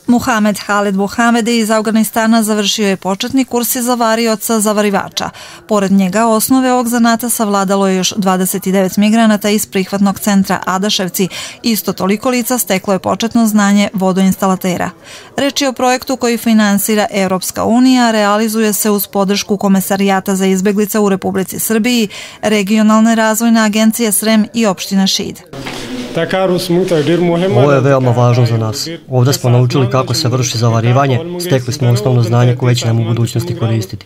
Muhamed Halid Muhamedi iz Afganistana završio je početni kurs zavarioca zavarivača. Pored njega osnove ovog zanata savladalo je još 29 migranata iz prihvatnog centra Adaševci. Isto toliko lica steklo je početno znanje vodoinstalatera. Reč je o projektu koji finansira Evropska unija, realizuje se uz podršku Komesarijata za izbeglice u Republici Srbiji, Regionalne razvojne agencije Srem i opština Šid. Ovo je veoma važno za nas. Ovdje smo naučili kako se vrši zavarivanje, stekli smo osnovno znanje koje će nam u budućnosti koristiti.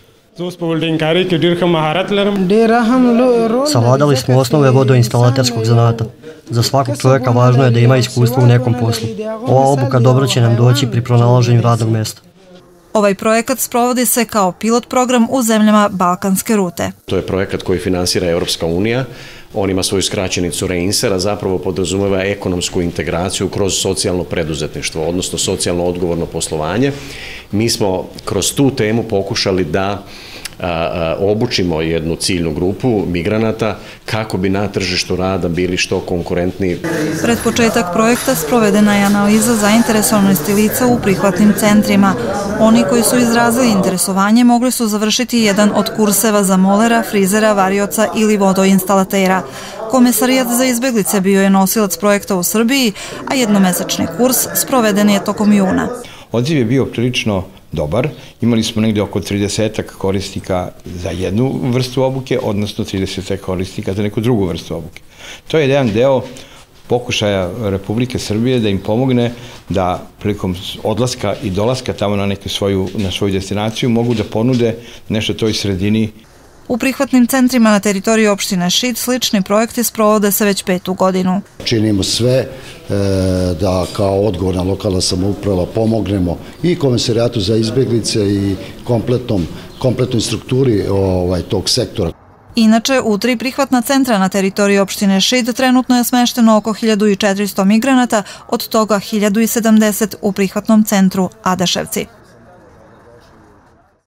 Savladali smo osnove vodoinstalaterskog zanata. Za svakog čovjeka važno je da ima iskustvo u nekom poslu. Ova obuka dobro će nam doći pri pronalaženju radnog mjesta. Ovaj projekat sprovodi se kao pilot program u zemljama Balkanske rute. To je projekat koji finansira Evropska unija. On ima svoju skraćenicu REINSER, a zapravo podrazumeva ekonomsku integraciju kroz socijalno preduzetništvo, odnosno socijalno odgovorno poslovanje. Mi smo kroz tu temu pokušali da obučimo jednu ciljnu grupu migranata kako bi na tržištu rada bili što konkurentniji. Pred početak projekta sprovedena je analiza zainteresovanosti lica u prihvatnim centrima. Oni koji su izrazili interesovanje mogli su završiti jedan od kurseva za molera, frizera, varioca ili vodoinstalatera. Komesarijat za izbeglice bio je nosilac projekta u Srbiji, a jednomesečni kurs sproveden je tokom juna. Odziv je bio prilično dobar. Imali smo negdje oko 30 korisnika za jednu vrstu obuke, odnosno 30 korisnika za neku drugu vrstu obuke. To je jedan deo pokušaja Republike Srbije da im pomogne da prilikom odlaska i dolaska tamo na svoju destinaciju mogu da ponude nešto toj sredini. U prihvatnim centrima na teritoriji opštine Šid slični projekti sprovode se već 5. godinu. Činimo sve da kao odgovorna lokalna samouprava pomognemo i Komesarijatu za izbeglice i kompletnoj strukturi tog sektora. Inače, u 3 prihvatna centra na teritoriji opštine Šid trenutno je smešteno oko 1400 migranata, od toga 1070 u prihvatnom centru Adaševci.